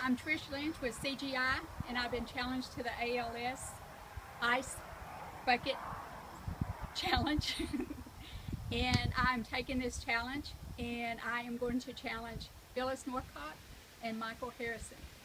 I'm Trish Lynch with CGI, and I've been challenged to the ALS Ice Bucket Challenge. And I'm taking this challenge, and I am going to challenge Phyllis Northcott and Michael Harrison.